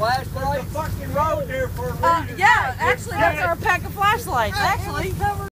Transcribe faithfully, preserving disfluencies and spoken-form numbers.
flashlight? Fucking road there for a reason. Uh, yeah, actually, that's our pack of flashlights. Actually.